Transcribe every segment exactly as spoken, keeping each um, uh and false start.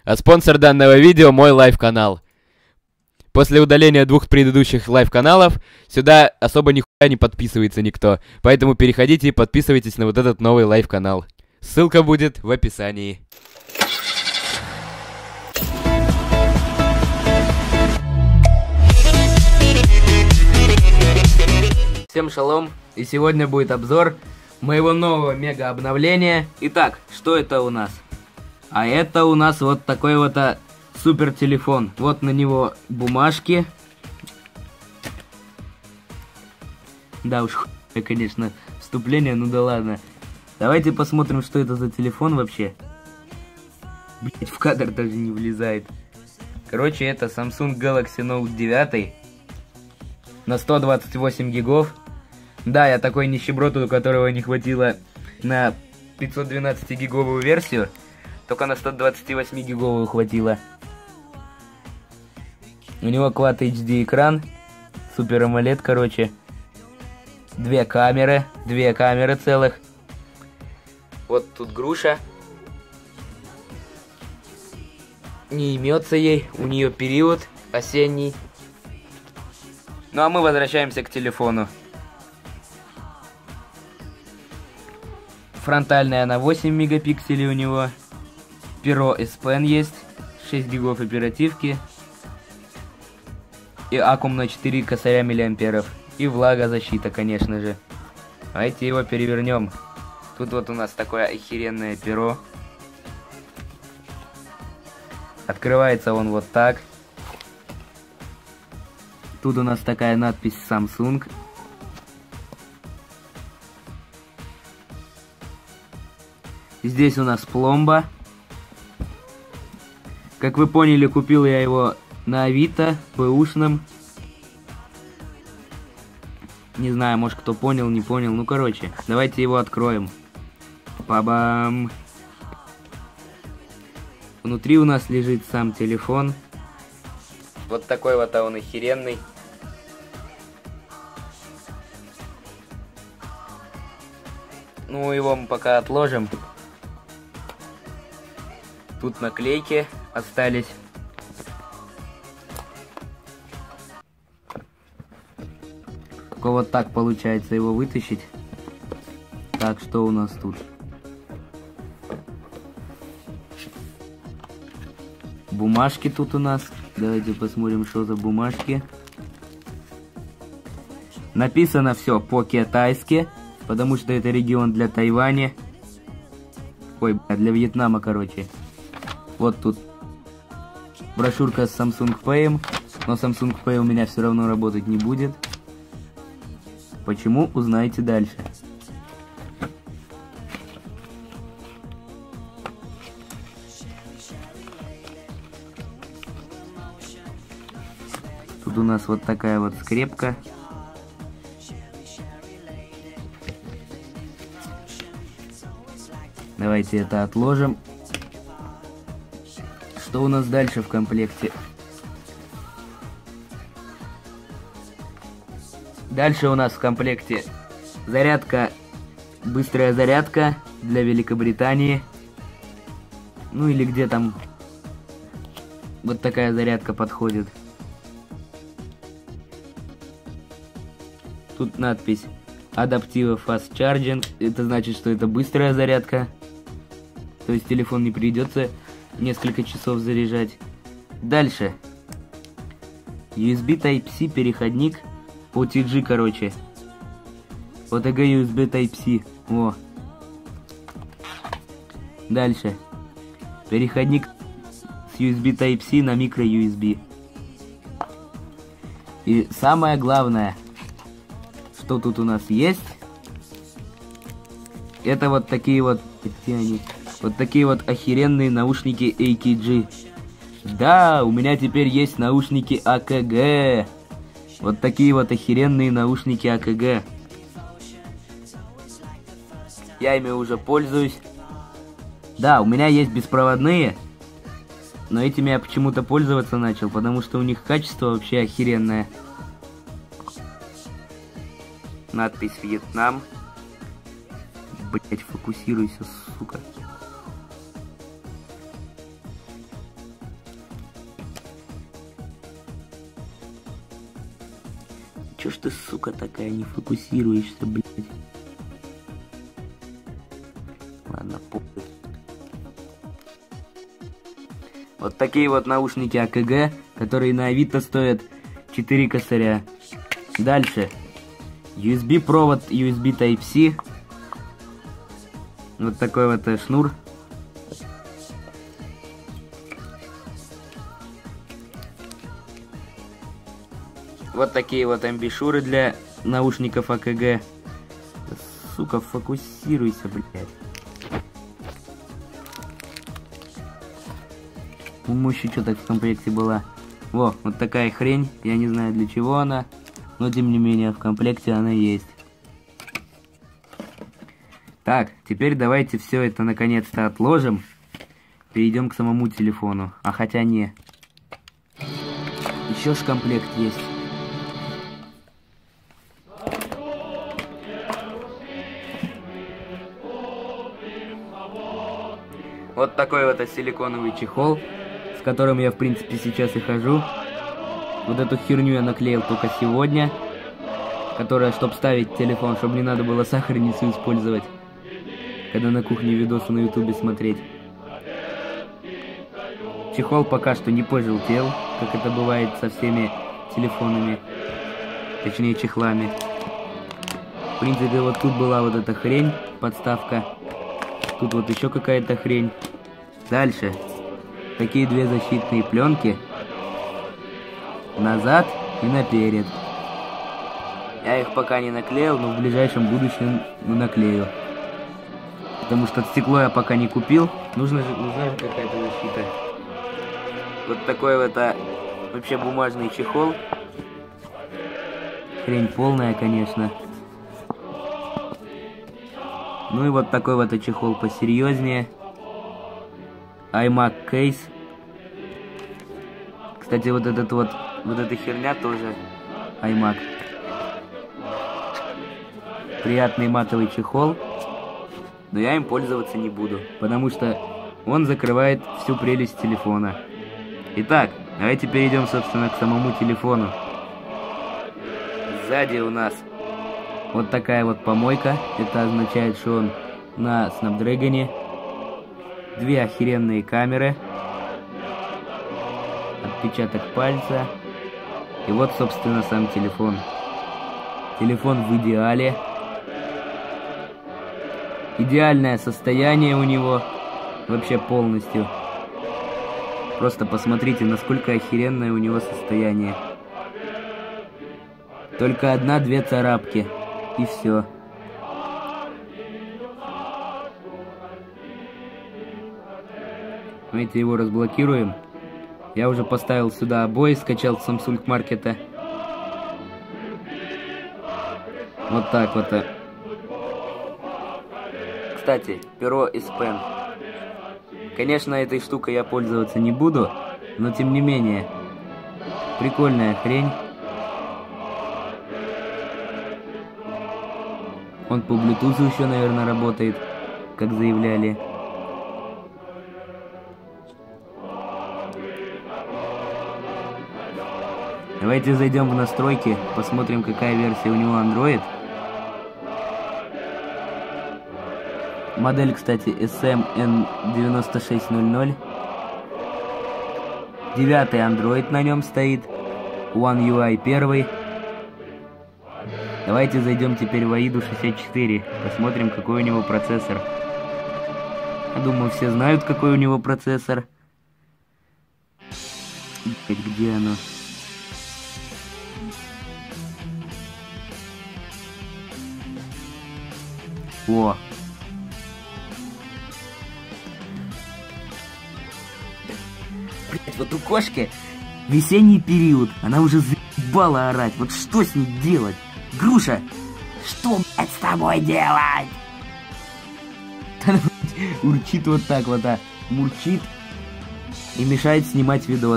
А спонсор данного видео — мой лайв-канал. После удаления двух предыдущих лайв-каналов сюда особо нихуя не подписывается никто. Поэтому переходите и подписывайтесь на вот этот новый лайв-канал. Ссылка будет в описании. Всем шалом, и сегодня будет обзор моего нового мега обновления. Итак, что это у нас? А это у нас вот такой вот а, супер телефон. Вот на него бумажки. Да уж, конечно, вступление, ну да ладно. Давайте посмотрим, что это за телефон вообще. Блять, в кадр даже не влезает. Короче, это Samsung Galaxy Note девять на сто двадцать восемь гигов. Да, я такой нищеброд, у которого не хватило на пятьсот двенадцать гиговую версию, только на сто двадцать восемь гиговую хватило. У него Quad эйч ди экран, Super AMOLED, короче. Две камеры, две камеры целых. Вот тут груша. Не имется ей, у нее период осенний. Ну а мы возвращаемся к телефону. Фронтальная на восемь мегапикселей у него. Перо S Pen есть. шесть гигов оперативки. И аккум на четыре косаря миллиамперов. И влагозащита, конечно же. Давайте его перевернем. Тут вот у нас такое охеренное перо. Открывается он вот так. Тут у нас такая надпись Samsung. Здесь у нас пломба. Как вы поняли, купил я его на Авито, бэушном. Не знаю, может кто понял, не понял. Ну короче, давайте его откроем. Па-бам! Внутри у нас лежит сам телефон. Вот такой вот он охеренный. Ну, его мы пока отложим. Тут наклейки остались. Только вот так получается его вытащить. Так, что у нас тут? Бумажки тут у нас. Давайте посмотрим, что за бумажки. Написано все по-китайски, потому что это регион для Тайваня. Ой, для Вьетнама, короче. Вот тут брошюрка с Samsung Pay, но Samsung Pay у меня все равно работать не будет. Почему, узнаете дальше. Тут у нас вот такая вот скрепка. Давайте это отложим. Что у нас дальше в комплекте? Дальше у нас в комплекте зарядка, быстрая зарядка для Великобритании. Ну или где там вот такая зарядка подходит. Тут надпись Adaptive Fast Charging. Это значит, что это быстрая зарядка. То есть телефон не придется несколько часов заряжать. Дальше. ю эс би Type-C переходник. о ти джи, короче. о ти джи ю эс би Type-C. Во. Дальше. Переходник с ю эс би Type-C на микро ю эс би. И самое главное, что тут у нас есть, это вот такие вот, где они? Вот такие вот охеренные наушники эй кей джи. Да, у меня теперь есть наушники а ка гэ. Вот такие вот охеренные наушники а ка гэ. Я ими уже пользуюсь. Да, у меня есть беспроводные, но этими я почему-то пользоваться начал, потому что у них качество вообще охеренное. Надпись Вьетнам. Блять, фокусируйся, сука. Чё ж ты, сука, такая, не фокусируешься, блядь? Ладно, похуй. Вот такие вот наушники а ка гэ, которые на Авито стоят четыре косаря. Дальше. ю эс би провод, ю эс би Type-C. Вот такой вот э, шнур. Вот такие вот амбишуры для наушников а ка гэ. Сука, фокусируйся, блядь. У мужчины что так в комплекте была. Во, вот такая хрень. Я не знаю, для чего она. Но тем не менее, в комплекте она есть. Так, теперь давайте все это наконец-то отложим. Перейдем к самому телефону. А хотя не. Еще ж комплект есть. Вот такой вот силиконовый чехол, с которым я в принципе сейчас и хожу. Вот эту херню я наклеил только сегодня, которая, чтобы ставить телефон, чтобы не надо было сахарницу использовать, когда на кухне видосы на ютубе смотреть. Чехол пока что не пожелтел, как это бывает со всеми телефонами, точнее чехлами. В принципе, вот тут была вот эта хрень, подставка. Тут вот еще какая-то хрень. Дальше. Такие две защитные пленки. Назад и наперед. Я их пока не наклеил, но в ближайшем будущем наклею. Потому что стекло я пока не купил. Нужна же, нужна же какая-то защита. Вот такой вот а, вообще бумажный чехол. Хрень полная, конечно. Ну и вот такой вот чехол посерьезнее. iMac кейс. Кстати, вот этот вот, вот эта херня тоже iMac. Приятный матовый чехол. Но я им пользоваться не буду, потому что он закрывает всю прелесть телефона. Итак, давайте перейдем, собственно, к самому телефону. Сзади у нас вот такая вот помойка. Это означает, что он на Snapdragon. Две охеренные камеры. Отпечаток пальца. И вот, собственно, сам телефон. Телефон в идеале. Идеальное состояние у него. Вообще полностью. Просто посмотрите, насколько охеренное у него состояние. Только одна-две царапки. И все. Давайте его разблокируем. Я уже поставил сюда обои, скачал с Samsung Market. Вот так вот. Кстати, перо S Pen. Конечно, этой штукой я пользоваться не буду, но тем не менее, прикольная хрень. Он по Bluetooth еще, наверное, работает, как заявляли. Давайте зайдем в настройки, посмотрим, какая версия у него Android. Модель, кстати, эс эм эн девяносто шесть ноль ноль. Девятый Android на нем стоит. One ю ай первый. Давайте зайдем теперь в аиду шестьдесят четыре. Посмотрим, какой у него процессор. Я думаю, все знают, какой у него процессор. Где оно? О! Блять, вот у кошки весенний период. Она уже заебала орать. Вот что с ней делать? Груша, что, блядь, с тобой делать? Она, блядь, урчит вот так вот, а. Мурчит и мешает снимать видос.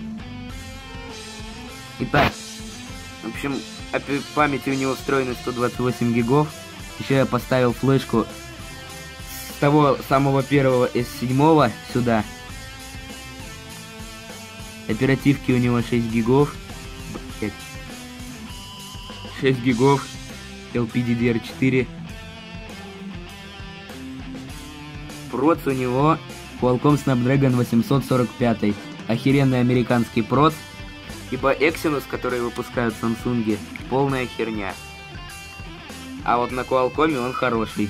Итак, в общем, памяти у него встроена сто двадцать восемь гигов. Еще я поставил флешку с того самого первого эс семь сюда. Оперативки у него шесть гигов. шесть гигов, эл пи ди ди ар четыре. Проц у него Qualcomm Snapdragon восемьсот сорок пять. Охеренный американский проц. Ибо Exynos, который выпускают в Samsung, полная херня. А вот на Qualcomm он хороший.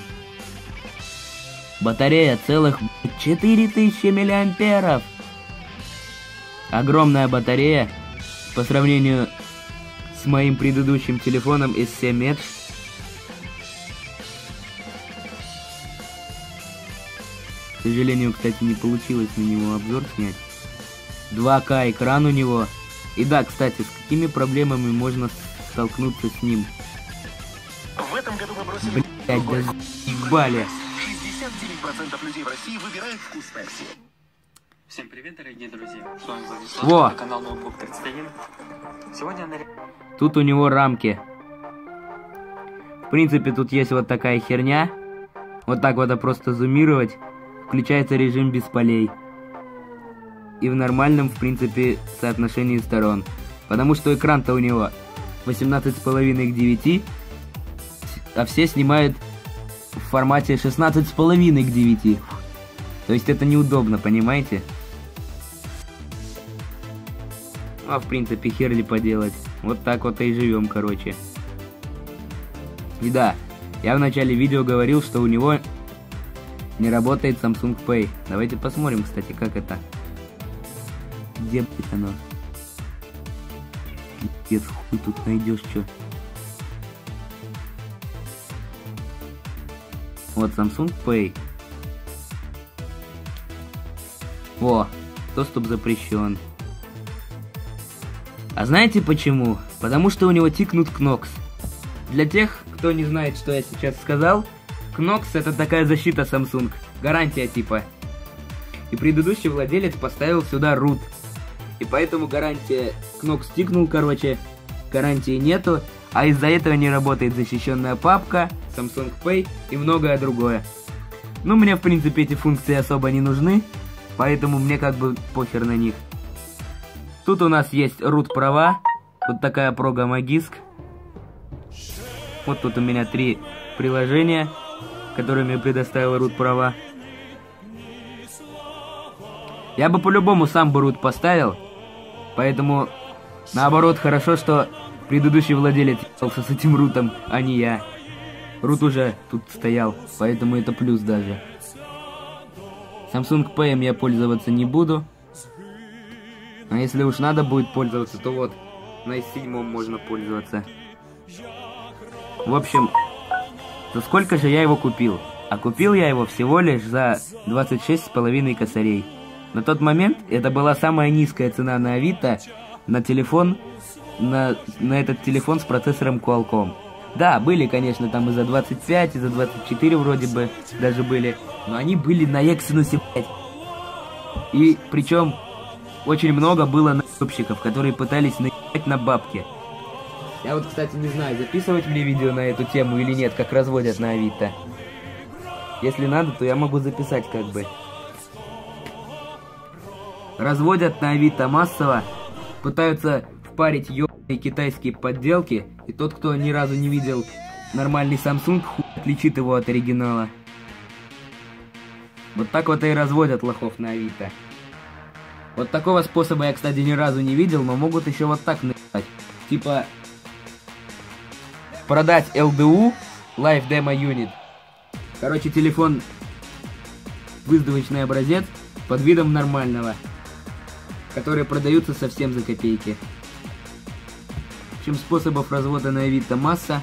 Батарея целых четыре тысячи миллиамперов. Огромная батарея по сравнению с моим предыдущим телефоном эс семь Edge. К сожалению, кстати, не получилось на него обзор снять. два ка экран у него. И да, кстати, с какими проблемами можно столкнуться с ним? В этом году мы бросили... Блять, да заебали. шестьдесят девять процентов людей в России выбирают вкус Пепси. Всем привет, дорогие друзья. С вами Владислав, Во! канал Ноутбук тридцать один. Сегодня на... Тут у него рамки. В принципе, тут есть вот такая херня. Вот так вот просто зумировать. Включается режим без полей. И в нормальном, в принципе, соотношении сторон. Потому что экран-то у него восемнадцать с половиной к девяти, а все снимают в формате шестнадцать с половиной к девяти. То есть это неудобно, понимаете? А в принципе, хер ли поделать. Вот так вот и живем, короче. И да, я в начале видео говорил, что у него не работает Samsung Pay. Давайте посмотрим, кстати, как это. Где, блядь, оно? Пиздец, хуй тут найдешь, чё? Вот Samsung Pay. Во, доступ запрещен. А знаете почему? Потому что у него тикнут Кнокс. Для тех, кто не знает, что я сейчас сказал, Кнокс это такая защита Samsung. Гарантия типа. И предыдущий владелец поставил сюда root. И поэтому гарантия... Кнокс тикнул, короче. Гарантии нету. А из-за этого не работает защищенная папка, Samsung Pay и многое другое. Ну, мне, в принципе, эти функции особо не нужны. Поэтому мне как бы похер на них. Тут у нас есть root права. Вот такая прога Magisk. Вот тут у меня три приложения, которые мне предоставила root права. Я бы по-любому сам бы root поставил. Поэтому, наоборот, хорошо, что предыдущий владелец ебался с этим рутом, а не я. Root уже тут стоял, поэтому это плюс даже. Samsung Pay я пользоваться не буду. А если уж надо будет пользоваться, то вот, на эс семь можно пользоваться. В общем, за сколько же я его купил? А купил я его всего лишь за двадцать шесть с половиной косарей. На тот момент это была самая низкая цена на Авито на телефон, на, на этот телефон с процессором Qualcomm. Да, были, конечно, там и за двадцать пять, и за двадцать четыре вроде бы даже были, но они были на Exynos пять. И причем очень много было наебщиков, которые пытались наебать на бабки. Я вот, кстати, не знаю, записывать мне видео на эту тему или нет, как разводят на Авито. Если надо, то я могу записать как бы. Разводят на Авито массово, пытаются впарить ёбаные китайские подделки, и тот, кто ни разу не видел нормальный Samsung, хуй отличит его от оригинала. Вот так вот и разводят лохов на Авито. Вот такого способа я, кстати, ни разу не видел, но могут еще вот так наебать. Типа продать эл ди ю, Live Demo Unit. Короче, телефон выставочный образец под видом нормального, которые продаются совсем за копейки. В общем, способов развода на Авито масса.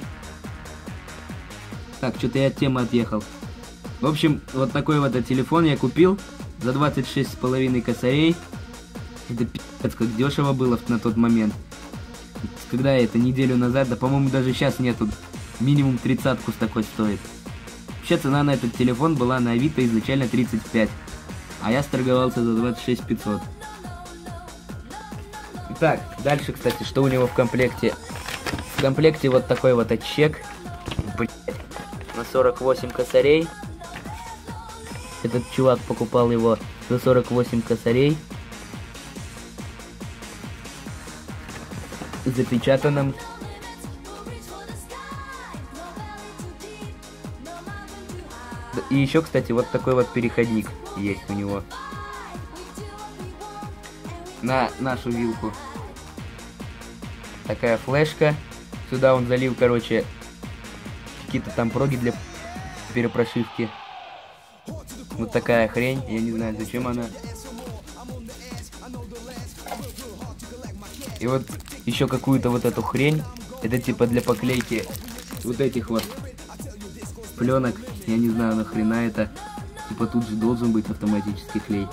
Так, что-то я от темы отъехал. В общем, вот такой вот телефон я купил за двадцать шесть с половиной косарей. Это пи***ц, как дешево было на тот момент. Когда это, неделю назад, да по-моему даже сейчас нету. Минимум тридцатку с такой стоит. Вообще цена на этот телефон была на Авито изначально тридцать пять. А я сторговался за двадцать шесть пятьсот. Так, дальше, кстати, что у него в комплекте? В комплекте вот такой вот отчек. Блять, на сорок восемь косарей. Этот чувак покупал его за сорок восемь косарей. В запечатанном И еще, кстати, вот такой вот переходник есть у него. На нашу вилку. Такая флешка. Сюда он залил, короче, какие-то там проги для перепрошивки. Вот такая хрень. Я не знаю, зачем она. И вот еще какую-то вот эту хрень. Это типа для поклейки вот этих вот пленок. Я не знаю, нахрена это. Типа тут же должен быть автоматический клей.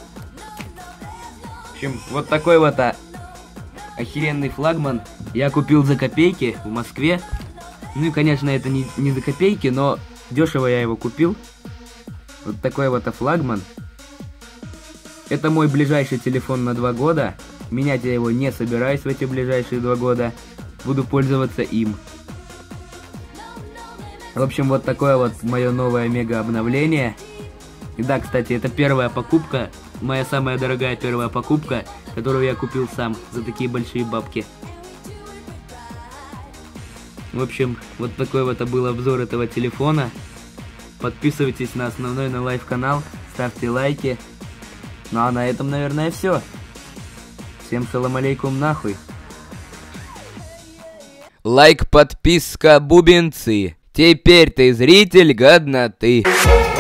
В общем, вот такой вот а, охеренный флагман я купил за копейки в Москве. Ну и, конечно, это не, не за копейки, но дешево я его купил. Вот такой вот а, флагман. Это мой ближайший телефон на два года. Менять я его не собираюсь в эти ближайшие два года. Буду пользоваться им. В общем, вот такое вот мое новое мега обновление. И да, кстати, это первая покупка. Моя самая дорогая первая покупка, которую я купил сам за такие большие бабки. В общем, вот такой вот был обзор этого телефона. Подписывайтесь на основной, на лайв канал. Ставьте лайки. Ну а на этом, наверное, все. Всем салам алейкум нахуй. Лайк, подписка, бубенцы. Теперь ты зритель годноты.